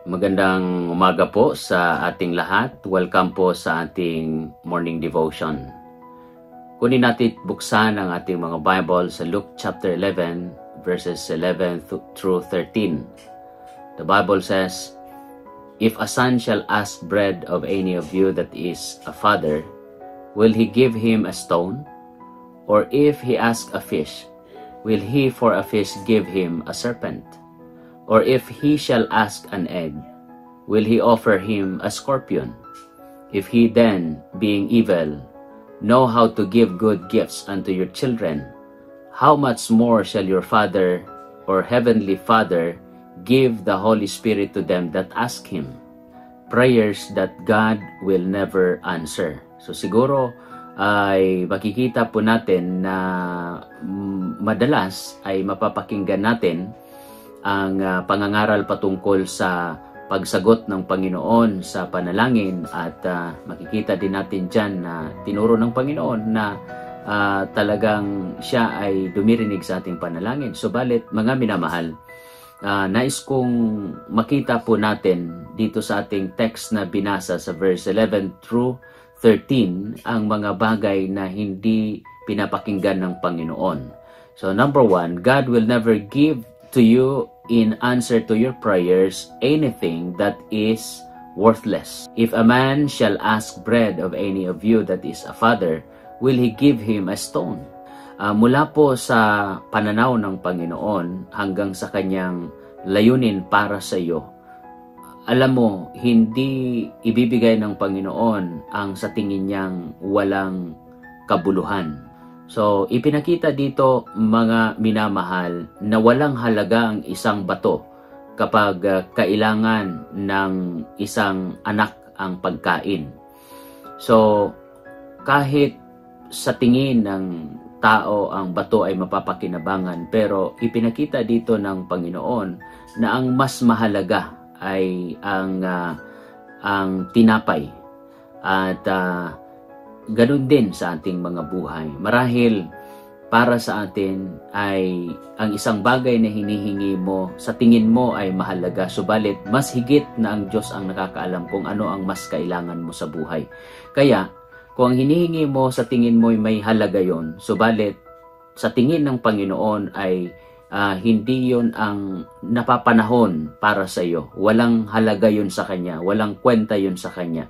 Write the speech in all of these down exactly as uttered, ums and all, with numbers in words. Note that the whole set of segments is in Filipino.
Magandang umaga po sa ating lahat. Welcome po sa ating morning devotion. Kunin natin buksan ang ating mga Bible sa Luke chapter eleven, verses eleven through thirteen. The Bible says, "If a son shall ask bread of any of you that is a father, will he give him a stone? Or if he ask a fish, will he for a fish give him a serpent? Or if he shall ask an egg, will he offer him a scorpion? If he then, being evil, know how to give good gifts unto your children, how much more shall your Father or Heavenly Father give the Holy Spirit to them that ask Him?" Prayers that God will never answer. So siguro ay makikita po natin na madalas ay mapapakinggan natin ang uh, pangangaral patungkol sa pagsagot ng Panginoon sa panalangin at uh, makikita din natin dyan na tinuro ng Panginoon na uh, talagang siya ay dumirinig sa ating panalangin. Subalit mga minamahal, uh, nais kong makita po natin dito sa ating text na binasa sa verse eleven through thirteen ang mga bagay na hindi pinapakinggan ng Panginoon. So number one, God will never give to you in answer to your prayers anything that is worthless. If a man shall ask bread of any of you that is a father, will he give him a stone? Uh, mula po sa pananaw ng Panginoon hanggang sa kanyang layunin para sa iyo, alam mo, hindi ibibigay ng Panginoon ang sa tingin niyang walang kabuluhan. So, ipinakita dito mga minamahal na walang halaga ang isang bato kapag uh, kailangan ng isang anak ang pagkain. So, kahit sa tingin ng tao ang bato ay mapapakinabangan, pero ipinakita dito ng Panginoon na ang mas mahalaga ay ang, uh, ang tinapay at uh, ganun din sa ating mga buhay. Marahil para sa atin ay ang isang bagay na hinihingi mo, sa tingin mo ay mahalaga, subalit mas higit na ang Diyos ang nakakaalam kung ano ang mas kailangan mo sa buhay. Kaya, kung ang hinihingi mo sa tingin mo ay may halaga yon, subalit sa tingin ng Panginoon ay uh, hindi yon ang napapanahon para sa iyo, walang halaga yon sa Kanya, walang kwenta yon sa Kanya,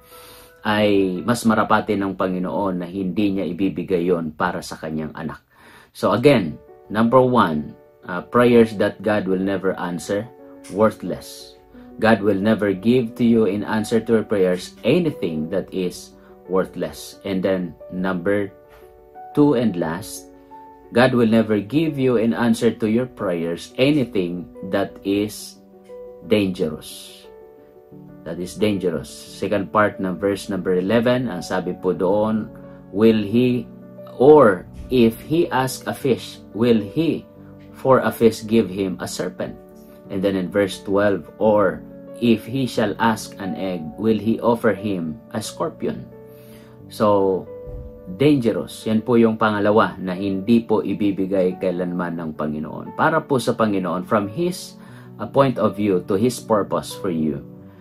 ay mas marapate ng Panginoon na hindi niya ibibigay yon para sa kanyang anak. So again, number one, uh, prayers that God will never answer, worthless. God will never give to you in answer to your prayers anything that is worthless. And then number two and last, God will never give you in answer to your prayers anything that is dangerous. That is dangerous. Second part ng verse number eleven, ang sabi po doon, will he, or if he ask a fish, will he for a fish give him a serpent? And then in verse twelve, or if he shall ask an egg, will he offer him a scorpion? So, dangerous. Yan po yung pangalawa na hindi po ibibigay kailanman ng Panginoon. Para po sa Panginoon, from His uh, point of view to His purpose for you,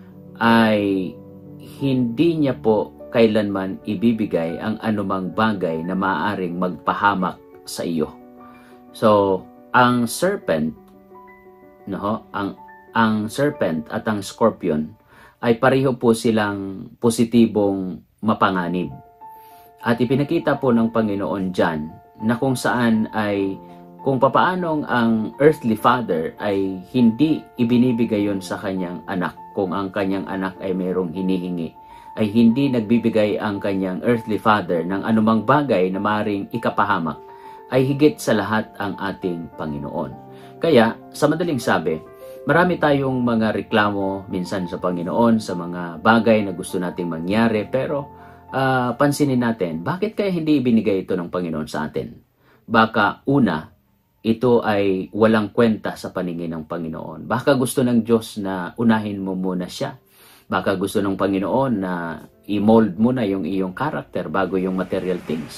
ay hindi niya po kailanman ibibigay ang anumang bagay na maaaring magpahamak sa iyo. So, ang serpent, no, ang ang serpent at ang scorpion ay pareho po silang positibong mapanganib. At ipinakita po ng Panginoon diyan na kung saan ay kung papaanong ang earthly father ay hindi ibinibigay yon sa kanyang anak. Kung ang kanyang anak ay mayroong hinihingi, ay hindi nagbibigay ang kanyang earthly father ng anumang bagay na maaaring ikapahamak, ay higit sa lahat ang ating Panginoon. Kaya, sa madaling sabi, marami tayong mga reklamo minsan sa Panginoon sa mga bagay na gusto nating mangyari, pero uh, pansinin natin, bakit kaya hindi ibinigay ito ng Panginoon sa atin? Baka una, ito ay walang kwenta sa paningin ng Panginoon. Baka gusto ng Diyos na unahin mo muna siya. Baka gusto ng Panginoon na i-mold mo na yung iyong character bago yung material things.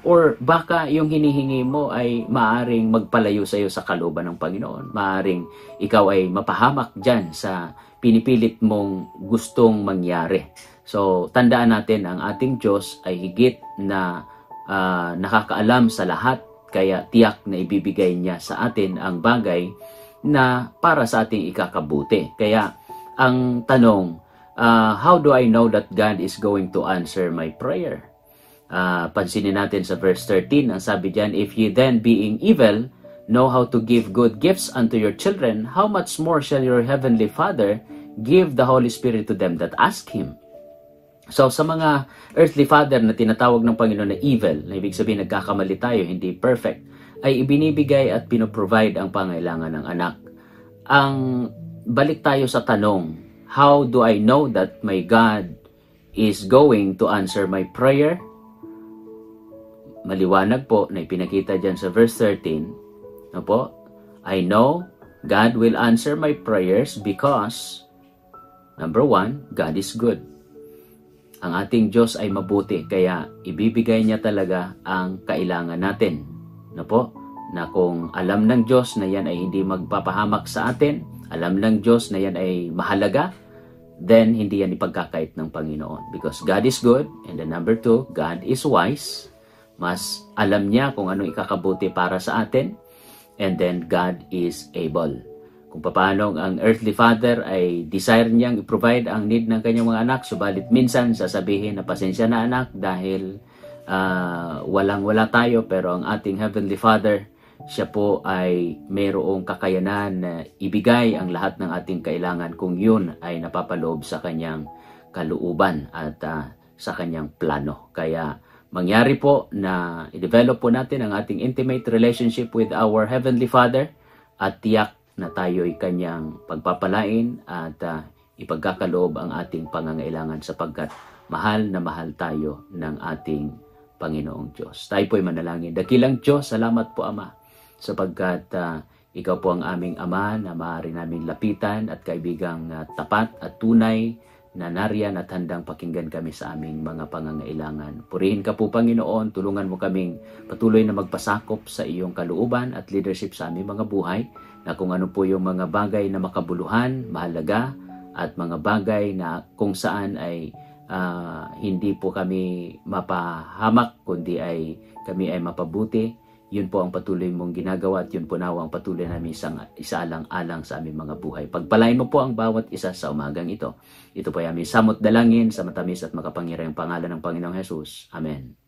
Or baka yung hinihingi mo ay maaring magpalayo sa iyo sa kalooban ng Panginoon. Maaring ikaw ay mapahamak dyan sa pinipilit mong gustong mangyari. So, tandaan natin, ang ating Diyos ay higit na uh, nakakaalam sa lahat, kaya tiyak na ibibigay niya sa atin ang bagay na para sa ating ikakabuti. Kaya, ang tanong, uh, how do I know that God is going to answer my prayer? Uh, pansinin natin sa verse thirteen, ang sabi diyan, if ye then being evil know how to give good gifts unto your children, how much more shall your heavenly Father give the Holy Spirit to them that ask Him? So sa mga earthly father na tinatawag ng Panginoon na evil, na ibig sabihin nagkakamali tayo, hindi perfect, ay ibinibigay at pinoprovide ang pangailangan ng anak. Ang balik tayo sa tanong, how do I know that my God is going to answer my prayer? Maliwanag po na ipinakita dyan sa verse thirteen. No po? I know God will answer my prayers because, number one, God is good. Ang ating Diyos ay mabuti, kaya ibibigay niya talaga ang kailangan natin. No po? Na kung alam ng Diyos na yan ay hindi magpapahamak sa atin, alam ng Diyos na yan ay mahalaga, then hindi yan ipagkakait ng Panginoon. Because God is good, and then number two, God is wise. Mas alam niya kung anong ikakabuti para sa atin. And then God is able. Kung paano ang earthly father ay desire niyang i-provide ang need ng kanyang mga anak, subalit minsan sasabihin na pasensya na anak dahil uh, walang-wala tayo, pero ang ating heavenly father, siya po ay mayroong kakayanan na ibigay ang lahat ng ating kailangan kung yun ay napapaloob sa kanyang kalooban at uh, sa kanyang plano. Kaya mangyari po na i-develop po natin ang ating intimate relationship with our Heavenly Father at tiyak na tayo'y kanyang pagpapalain at uh, ipagkakaloob ang ating pangangailangan sapagkat mahal na mahal tayo ng ating Panginoong Diyos. Tayo po'y manalangin. Dakilang Diyos, salamat po Ama sapagkat uh, ikaw po ang aming Ama na maaari namin lapitan at kaibigang uh, tapat at tunay na nariyan at handang pakinggan kami sa aming mga pangangailangan. Purihin ka po Panginoon, tulungan mo kaming patuloy na magpasakop sa iyong kalooban at leadership sa aming mga buhay, na kung ano po yung mga bagay na makabuluhan, mahalaga, at mga bagay na kung saan ay uh, hindi po kami mapahamak, kundi ay kami ay mapabuti. Yun po ang patuloy mong ginagawa at yun po nawa ang patuloy namin isang isaalang-alang sa aming mga buhay. Pagpalain mo po ang bawat isa sa umagang ito. Ito po ay aming samot dalangin sa matamis at makapangyarihang pangalan ng Panginoong Hesus. Amen.